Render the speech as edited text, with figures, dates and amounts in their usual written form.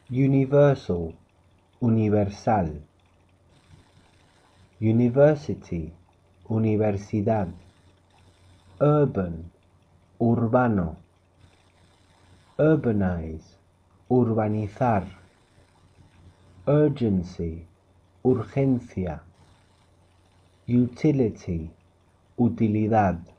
universal, universal. University, universidad. Urban, urbano. Urbanize, urbanizar. Urgency, urgencia. Utility, utilidad.